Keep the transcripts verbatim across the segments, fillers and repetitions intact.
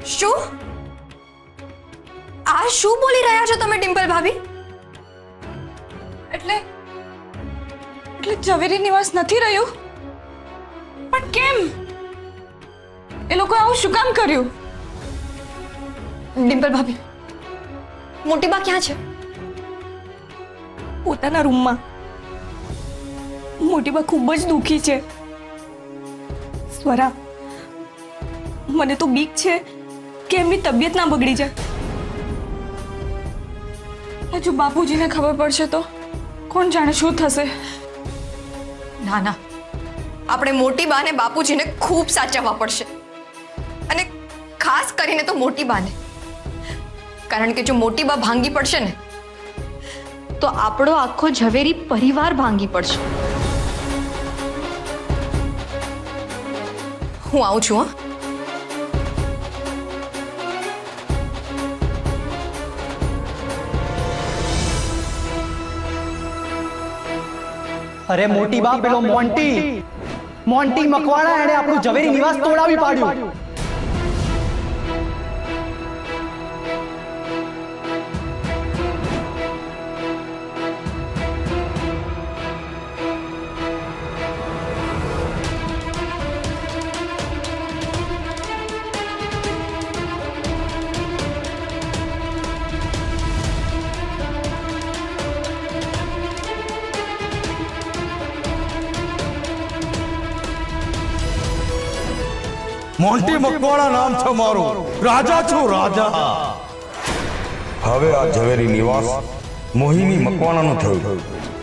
शू आ शू बोली रह्या छो तमे डिम्पल भाभी? એટલે એટલે ઝવેરી નિવાસ નથી રહ્યું, પણ કેમ? એ લોકો આવું શું કામ કર્યું? डिम्पल भाभी, मोटी बा क्या है? પોતાના રૂમમાં. મોટી બા ખૂબ જ દુખી છે. સ્વરા, મને તો બીક છે કે એમની તબિયત ના બગડી જાય. હજુ બાપુજીને ખબર પડશે તો કોણ જાણે શું થશે. ના ના, આપણે મોટી બા ને બાપુજીને ખૂબ સાચવવા પડશે, અને ખાસ કરીને તો મોટી બાને, કારણ કે જો મોટી બા ભાંગી પડશે ને તો આપણો આખો ઝવેરી પરિવાર ભાંગી પડશે. હું આવું છું. હા, अरे मोटी बा, पेलो मोंटी मोंटी मकवाड़ा एने आपनु ઝવેરી નિવાસ તોડાવી પાડ્યું. मोंटी मकवाड़ा नाम छे मारो, राजा छो राजा। हवे आ ઝવેરી निवास मोहिनी मकवाड़ा नु थयो।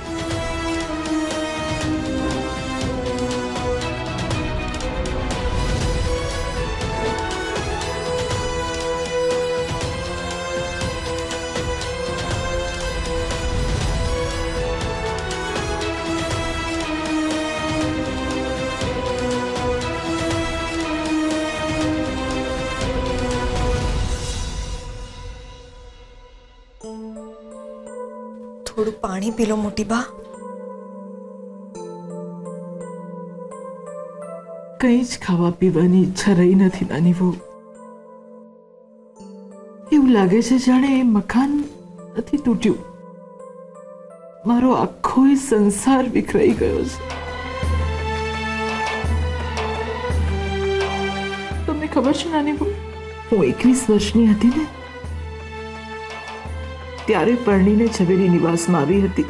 थोड़ू पानी पी लो मोटी बा। कई ज खावा पीवानी इच्छा रही नहीं नानी वो। एवं लागे छे जाने ए मकान नहीं तूट्यु, मारो आखो ही संसार विखराई गयो छे। तमने खबर छे नानी वो, हूँ एकवीस वर्षनी हती ने त्यारे परણીને ઝવેરી નિવાસમાં આવી હતી।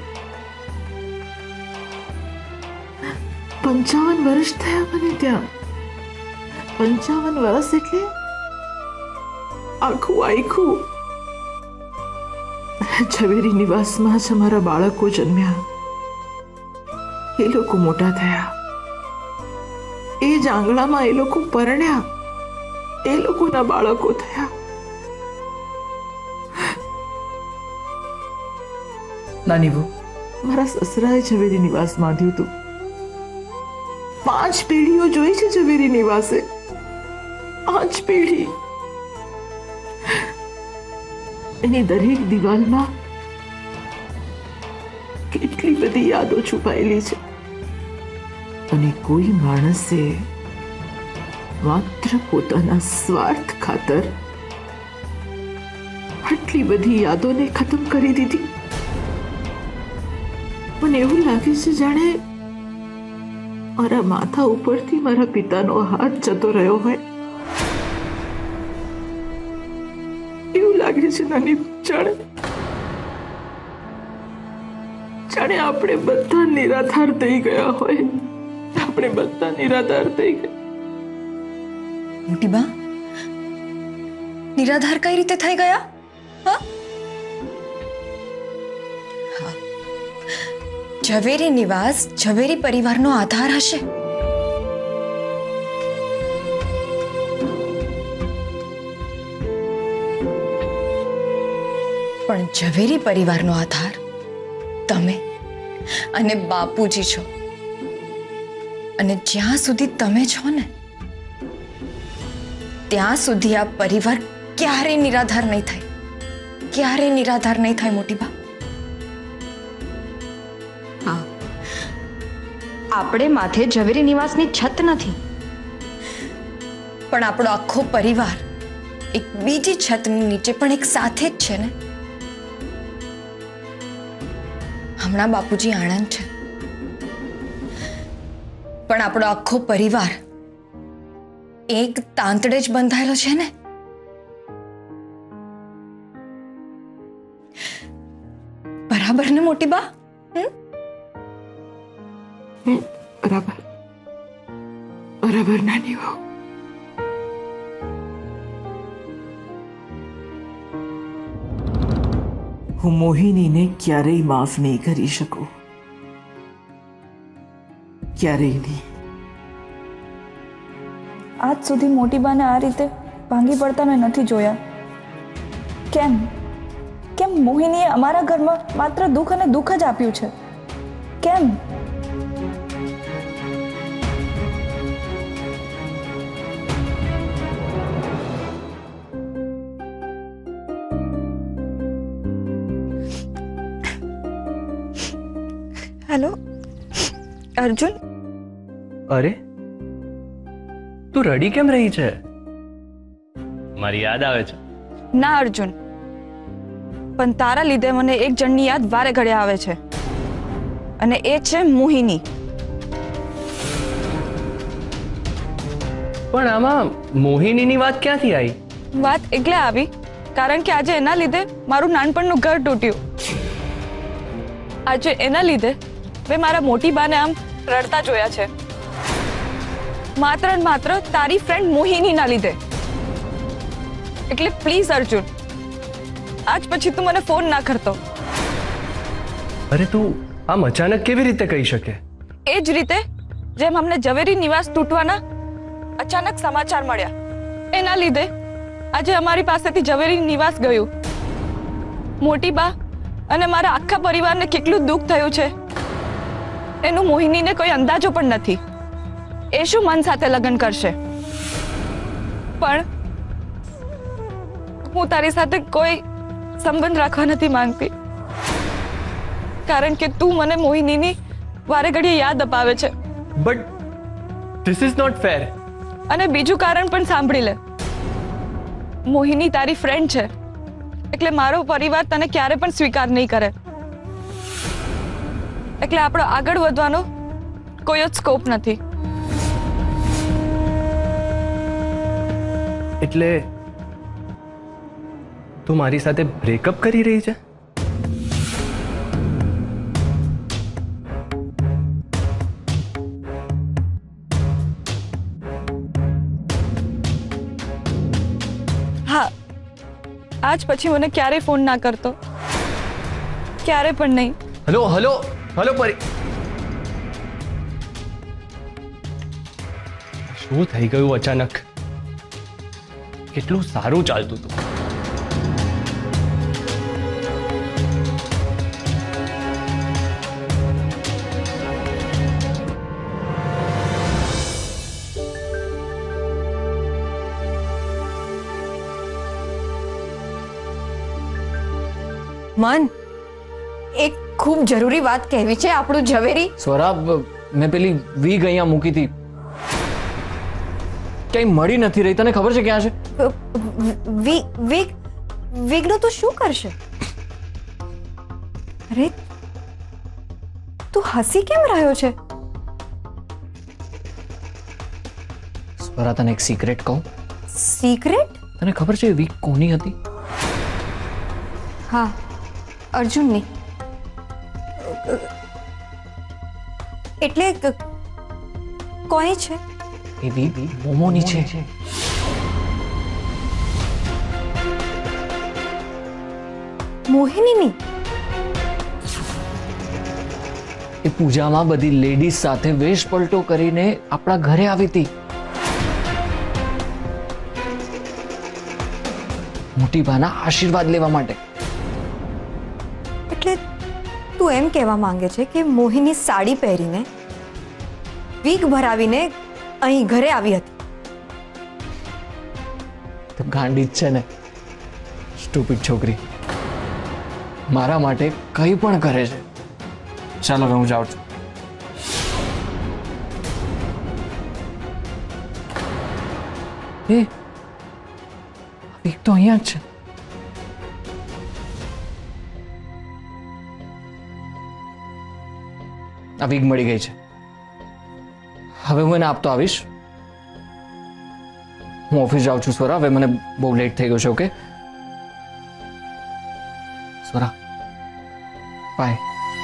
પંચાવન વર્ષ થયા મને ત્યાં। પંચાવન વર્ષ એટલે આખું આખું ઝવેરી નિવાસમાં જ અમારા બાળકો જન્મ્યા, એ લોકો મોટા થયા, એ જ આંગણામાં એ લોકો પરણ્યા, એ લોકોના બાળકો થયા। नानी वो मारा ससराए ઝવેરી निवास में आद्यु तू। पांच पीढ़ीओ जोई छे ઝવેરી निवासे, पांच पीढ़ी। एनी दरेक दीवाल में केटली बधी यादों छुपायेली छे, अने कोई माणसे मात्र पोताना स्वार्थ खातर आटली बधी यादों ने खत्म करी दीधी। મને એવું લાગે છે જાણે મારા માથા ઉપરથી મારા પિતાનો હાથ જતો રહ્યો હોય, એવું લાગે છે નાની, જાણે જાણે આપણે બધા નિરાધાર થઈ ગયા હોય, આપણે બધા નિરાધાર થઈ ગયા। મોટી બા, નિરાધાર કઈ રીતે થઈ ગયા? હા, ઝવેરી નિવાસ ઝવેરી પરિવારનો આધાર હશે, પણ ઝવેરી પરિવારનો આધાર તમે અને બાપુજી છો, અને જ્યાં સુધી તમે છો ને ત્યાં સુધી આ પરિવાર ક્યારે નિરાધાર નહીં થાય, ક્યારે નિરાધાર નહીં થાય મોટી બા। આપણે માથે ઝવેરી નિવાસની છત નથી, પણ આપણો આખો પરિવાર એક બીજી છતની નીચે પણ એક સાથે જ છે ને. હમણાં બાપુજી આણંદ છે, પણ આપણો આખો પરિવાર એક તાંતડે જ બંધાયેલો છે ને. બરાબર ને મોટી બા? બરાબર બરાબર નાની વહુ. હું મોહિનીને ક્યારેય માફ નહીં કરી શકું, ક્યારેય નહીં. આજ સુધી મોટી બાને આ રીતે ભાંગી પડતા મેં નથી જોયા. કેમ કેમ મોહિનીએ અમારા ઘરમાં માત્ર દુઃખ અને દુઃખ જ આપ્યું છે? કેમ? હેલો અર્જુન, અરે તું રડી કેમ રહી છે? મારી યાદ આવે છે? ના અર્જુન, પણ તારા લીધે મને એક જણની યાદ વારે ઘડે આવે છે, અને એ છે મોહિની. પણ આમાં મોહિનીની વાત ક્યાંથી આવી? વાત એટલે આવી કારણ કે આજે એના લીધે મારું નાનપણનું ઘર તૂટ્યું. આજે એના લીધે મેં મારા મોટી બાને આમ રડતા જોયા છે, માત્ર ને માત્ર તારી ફ્રેન્ડ મોહિનીના લીધે. એટલે પ્લીઝ અર્જુન, આજ પછી તું મને ફોન ના કરતો. અરે તું આમ અચાનક કેવી રીતે કહી શકે? એ જ રીતે જેમ અમને ઝવેરી નિવાસ તૂટવાના અચાનક સમાચાર મળ્યા, એના લીધે આજે અમારી પાસેથી ઝવેરી નિવાસ ગયું. મોટી બા અને મારા આખા પરિવારને કેટલું દુઃખ થયું છે એનું મોહિનીને કોઈ અંદાજો પણ નથી. એ શું મન સાથે લગ્ન કરશે? પણ હું તારી સાથે કોઈ સંબંધ રાખવા નથી માંગતી, કારણ કે તું મને મોહિનીની વારે ઘડીએ યાદ અપાવે છે. But this is not fair. અને બીજું કારણ પણ સાંભળી લે. મોહિની તારી ફ્રેન્ડ છે, એટલે મારો પરિવાર તને ક્યારે પણ સ્વીકાર નહીં કરે. એટલે આપણો આગળ વધવાનો કોઈ જ સ્કોપ નથી. એટલે તું મારી સાથે બ્રેકઅપ કરી રહી છે? હા, આજ પછી મને ક્યારેય ફોન ના કરતો, ક્યારે પણ નહીં. હલો હલો હલો પરી, શું થઈ ગયું અચાનક? કેટલું સારું ચાલતું હતું. મન, એક ખૂબ જરૂરી વાત કહેવી છે. આપણું ઝવેરી. સ્વરા, મેં પેલી વીગ અહીંયા મૂકી હતી, ક્યાંય મળી નથી રહી. તને ખબર છે ક્યાં છે? વીગ વીગ વીગનો તું શું કરશે? અરે તું હસી કેમ રહ્યો છે? સ્વરા, તને એક સિક્રેટ કહું? સિક્રેટ? તને ખબર છે વીગ કોની હતી? હા, અર્જુનની. એટલે કોની છે? એ વીગ મોમોની છે. મોહિનીની? એ પૂજામાં બધી લેડીઝ સાથે વેશ પલટો કરીને આપણા ઘરે આવી હતી. મોટી બાના આશીર્વાદ લેવા માટે. એટલે તું એમ કહેવા માંગે છે કે મોહિની સાડી પહેરીને વીગ ભરાવીને અહીં ઘરે આવી હતી? તો ગાંડી જ છે ને, સ્ટુપિડ છોકરી. મારા માટે કંઈ પણ કરે છે. ચાલો હવે હું જાઉં છું. એ વીક તો અહીંયા જ છે. આ વીક મળી ગઈ છે. હવે હું એને આપતો આવીશ. હું ઓફિસ જાઉં છું સ્વરા. હવે મને બહુ લેટ થઈ ગયો છે. Okay Swara, bye.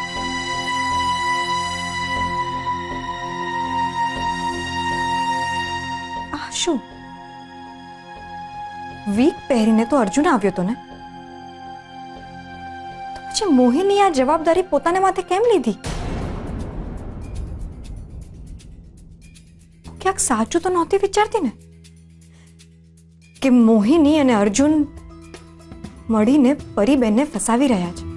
આ શું? વીક પહેરીને તો અર્જુન આવ્યો હતો ને, તો પછી મોહિની આ જવાબદારી પોતાને માથે કેમ લીધી? ક્યાંક સાચું તો નહોતી વિચારતી ને કે મોહિની અને અર્જુન મળીને પરીબેનને ફસાવી રહ્યા છે.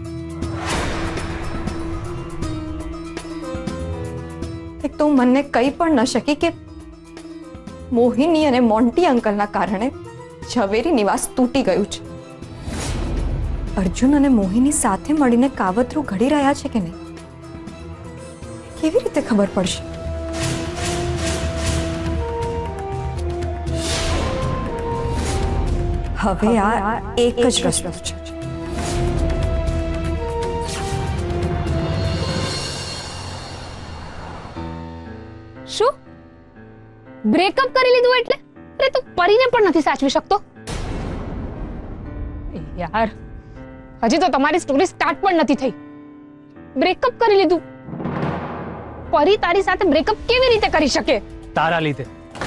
એક તો હું મનને કહી પણ ન શકી કે મોહિની અને મોન્ટી અંકલના કારણે ઝવેરી નિવાસ તૂટી ગયું છે. અર્જુન અને મોહિની સાથે મળીને કાવતરું ઘડી રહ્યા છે કે નહીં, કેવી રીતે ખબર પડશે? હવે આ એક જ રસ્તો છે. શું બ્રેકઅપ કરી લીધું એટલે? અરે તું પરીને પણ નથી સાચવી શકતો યાર. હજી તો તમારી સ્ટોરી સ્ટાર્ટ પણ નથી થઈ. બ્રેકઅપ કરી લીધું? પરી તારી સાથે બ્રેકઅપ કેવી રીતે કરી શકે? તારા લીધે.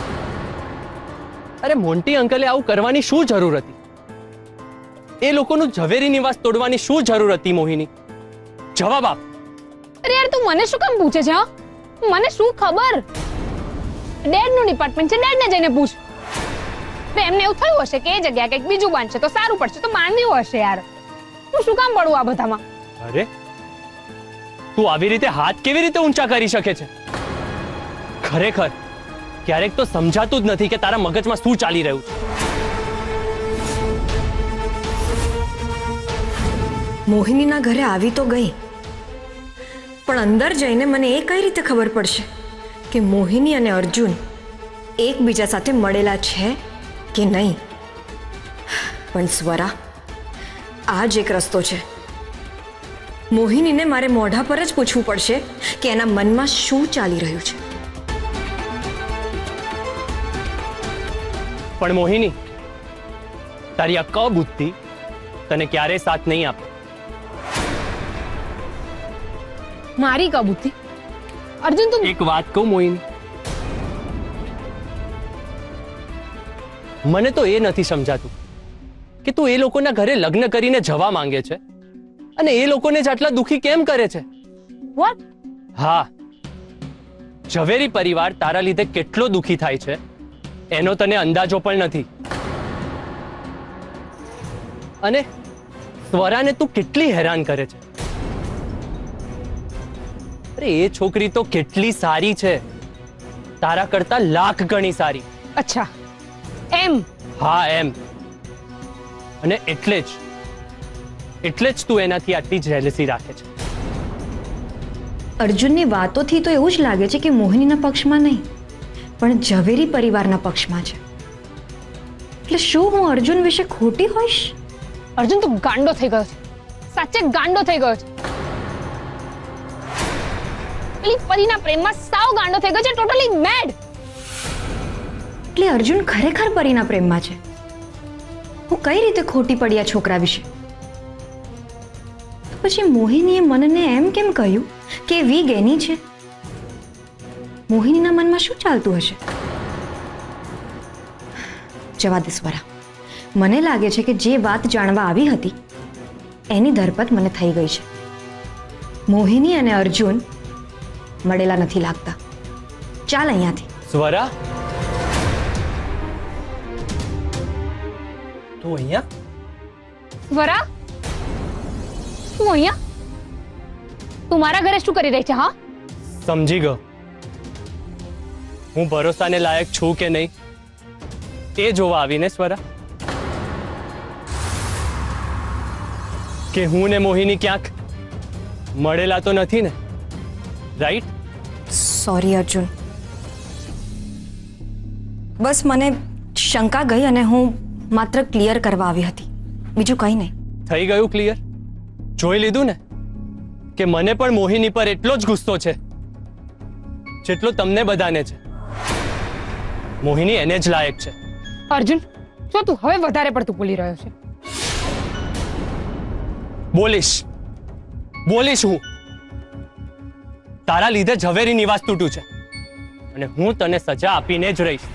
અરે મોન્ટી અંકલે આવું કરવાની શું જરૂર હતી? એ લોકોનું ઝવેરી નિવાસ તોડવાની શું જરૂર હતી મોહિની? જવાબ આપ. અરે યાર તું મને શું કામ પૂછે છે? હા, મને શું ખબર? ડેડ નું ડિપાર્ટમેન્ટ છે, ડેડ ને જઈને પૂછ. એમને એવું થયું હશે કે એ જગ્યા કંઈક બીજું બાંધશે તો સારું પડશે, તો બાંધ્યું હશે યાર. હું શું કામ પડું આ બધામાં? અરે તું આવી રીતે હાથ કેવી રીતે ઊંચા કરી શકે છે? ખરેખર ક્યારેક તો સમજાતું જ નથી કે તારા મગજમાં શું ચાલી રહ્યું છે. મોહિનીના ઘરે આવી તો ગઈ, પણ અંદર જઈને મને એ કઈ રીતે ખબર પડશે કે મોહિની અને અર્જુન એકબીજા સાથે મળેલા છે કે નહીં? પણ સ્વરા, આ જ એક રસ્તો છે. મોહિનીને મારે મોઢા પર જ પૂછવું પડશે કે એના મનમાં શું ચાલી રહ્યું છે. પણ મોહિની, તારી આ કબુદ્ધિ તને ક્યારેય સાથ નહીં આપે. મારી કબૂતી? અર્જુન તું એક વાત કહું મોહિની, મને તો એ નથી સમજાતું કે તું એ લોકોના ઘરે લગ્ન કરીને જવા માંગે છે અને એ લોકોને જ આટલા દુખી કેમ કરે છે? વોટ? હા, ઝવેરી પરિવાર તારા લીધે કેટલો દુખી થાય છે એનો તને અંદાજો પણ નથી. અને સ્વરાને તું કેટલી હેરાન કરે છે. અરે એ છોકરી તો કેટલી સારી છે, તારા કરતા લાખ ગણી સારી. અચ્છા એમ? હા એમ. અને એટલે જ એટલે જ તું એનાથી આટલી જેલસી રાખે છે. અર્જુનની વાતોથી તો એવું જ લાગે છે કે મોહિનીના પક્ષમાં નહીં પણ ઝવેરી પરિવારના પક્ષમાં છે. એટલે શું હું અર્જુન વિશે ખોટી હોઈશ? અર્જુન તું ગાંડો થઈ ગયો છે, સાચે ગાંડો થઈ ગયો છે. પેલી પરીના પ્રેમમાં સાવ ગાંડો થઈ ગયો છે, ટોટલી મેડ. એટલે અર્જુન ખરેખર પરીના પ્રેમમાં છે. હું કઈ રીતે ખોટી પડી આ છોકરા વિશે? પછી મોહિનીએ મનને એમ કેમ કહ્યું કે વીગ એની છે? મોહિનીના મનમાં શું ચાલતું હશે? જવા દે સ્વરા, મને લાગે છે કે જે વાત જાણવા આવી હતી એની ધરપત મને થઈ ગઈ છે. મોહિની અને અર્જુન મળેલા નથી લાગતા. ચાલ અહીંયાથી. સ્વરા, તું અહીંયા? વરા તું અહીંયા? તું મારા ઘરે શું કરી રહી છે? હા, સમજી ગયો. હું ભરોસાને લાયક છું કે નહીં એ જોવા આવીને સ્વરા, કે હું ને મોહિની ક્યાંક મળેલા તો નથી ને? રાઈટ? સોરી અર્જુન, બસ મને શંકા ગઈ અને હું માત્ર ક્લિયર કરવા આવી હતી, બીજું કંઈ નહીં. થઈ ગયું ક્લિયર? જોઈ લીધું ને કે મને પણ મોહિની પર એટલો જ ગુસ્સો છે જેટલો તમને બધાને છે. મોહિની એને જ લાયક છે. અર્જુન, જો તું હવે વધારે પડતું બોલી રહ્યો છે. બોલીશ બોલીશ હું. તારા લીધે ઝવેરી નિવાસ તૂટ્યું છે અને હું તને સજા આપીને જ રહીશ.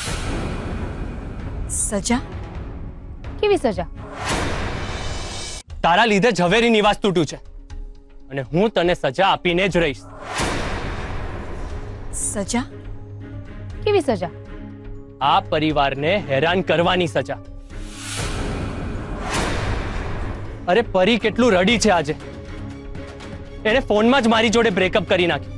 સજા? કેવી સજા? તારા લીધે ઝવેરી નિવાસ તૂટ્યું છે અને હું તને સજા આપીને જ રહીશ. સજા? કેવી સજા? આ પરિવારને હેરાન કરવાની સજા. અરે પરી કેટલું રડી છે આજે. એને ફોનમાં જ મારી જોડે બ્રેકઅપ કરી નાખ્યું.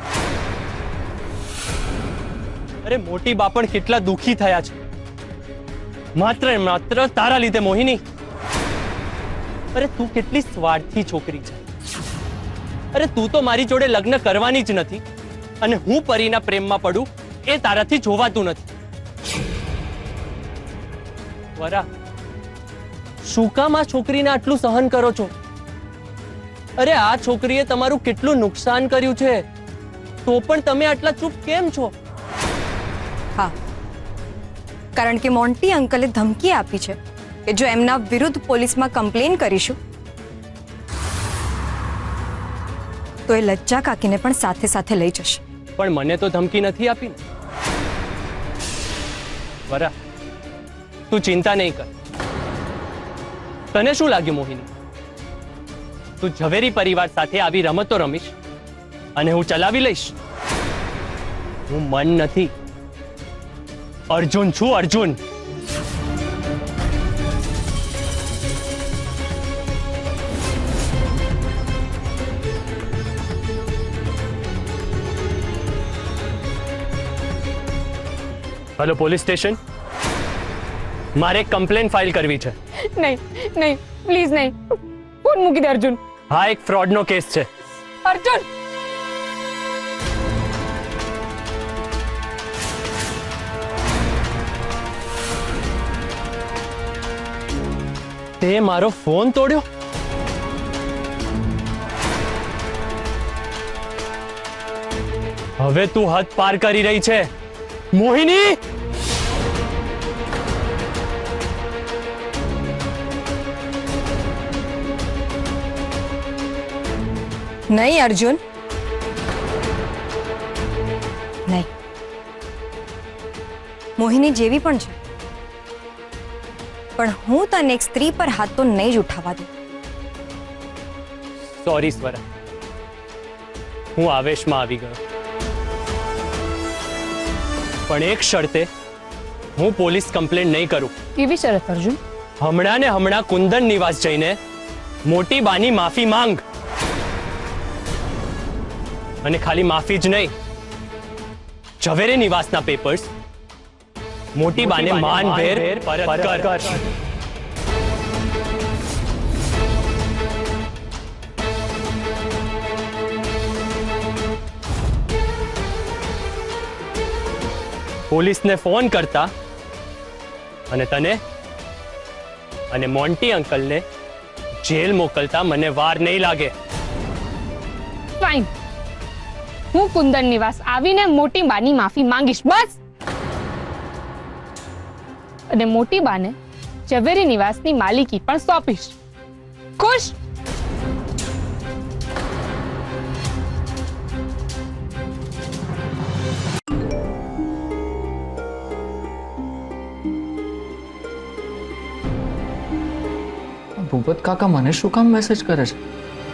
અરે મોટી બા પણ કેટલા દુખી થયા છે માત્ર ને માત્ર તારા લીધે. મોહિની, અરે તું કેટલી સ્વાર્થી છોકરી છે. અરે તું તો મારી જોડે લગ્ન કરવાની જ નથી અને હું પરીના પ્રેમમાં પડું એ તારાથી જોવાતું નથી. વરા, શું કામ આ છોકરીને આટલું સહન કરો છો? અરે આ છોકરીએ તમારું કેટલું નુકસાન કર્યું છે તો પણ તમે આટલા ચૂપ કેમ છો? હા, કારણ કે મોન્ટી અંકલે ધમકી આપી છે કે જો એમના વિરુદ્ધ પોલીસમાં કમ્પ્લેન કરીશું તો એ લજ્જા કાકીને પણ સાથે સાથે લઈ જશે. પણ મને તો ધમકી નથી આપી ને. વરા, તું ચિંતા નહીં કર. તને શું લાગ્યું મોહિની? તું ઝવેરી પરિવાર સાથે આવી રમતો રમીશ અને હું ચલાવી લઈશ? હું મન નથી, અર્જુન છું. અર્જુન. Hello, police station. મારે એક કમ્પ્લેન ફાઇલ કરવી છે. નહીં નહીં, પ્લીઝ નહીં. ફોન મૂકી દે અર્જુન. હા, એક ફ્રોડનો કેસ છે. અર્જુન, તે મારો ફોન તોડ્યો? હવે તું હદ પાર કરી રહી છે મોહિની. નહીં અર્જુન, નહીં. મોહિની જેવી પણ છે પણ હું તને એક સ્ત્રી પર હાથ તો નહીં જ ઉઠાવવા દઉં. સોરી સ્વરા, હું આવેશમાં આવી ગયો. પણ એક શરતે હું પોલીસ કમ્પ્લેન નહીં કરું. કેવી શરત અર્જુન? હમણાં ને હમણાં કુંદન નિવાસ જઈને મોટી બાની માફી માંગ. અને ખાલી માફી જ નહીં, ઝવેરી નિવાસના પેપર્સ મોટી બાને માનભેર પરત કર. પોલીસને ફોન કરતા અને તને અને મોન્ટી અંકલને જેલ મોકલતા મને વાર નહીં લાગે. ફાઇન, હું કુંદન નિવાસ આવીને મોટી બાની માફી માંગીશ, બસ. અને મોટી બાને ઝવેરી નિવાસની માલિકી પણ સોંપીશ. ખુશ? ભૂપત કાકા મને શું કામ મેસેજ કરે છે?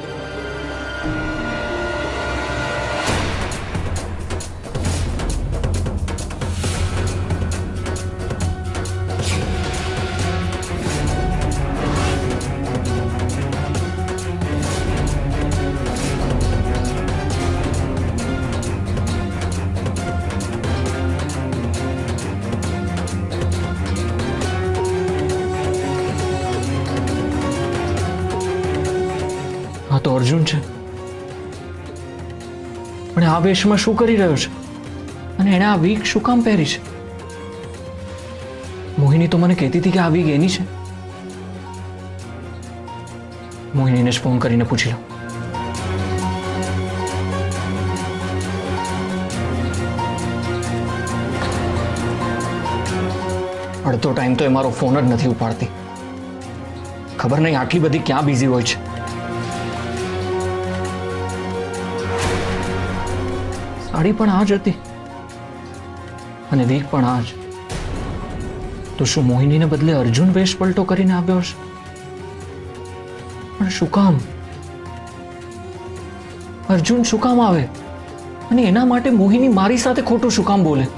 આ તો અર્જુન છે, પણ આ વેશમાં શું કરી રહ્યો છે અને એણે આ વીક શું કામ પહેરી છે? મોહિની તો મને કહેતી હતી કે આવી ગઈ એની છે. મોહિનીને જ ફોન કરીને પૂછી લઉં. અડધો ટાઈમ તો એ મારો ફોન જ નથી ઉપાડતી. ખબર નહીં આટલી બધી ક્યાં બિઝી હોય છે. સાડી પણ આ જ હતી અને વીક પણ આ જ. તો શું મોહિનીને બદલે અર્જુન વેશ પલટો કરીને આવ્યો હશે? પણ શું કામ? અર્જુન શું કામ આવે અને એના માટે મોહિની મારી સાથે ખોટું શું કામ બોલે?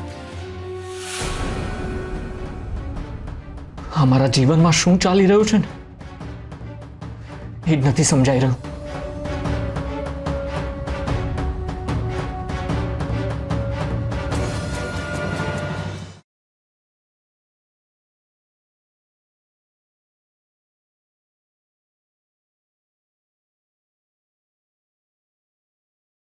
અમારા જીવનમાં શું ચાલી રહ્યું છે ને એ જ નથી સમજાઈ રહ્યું.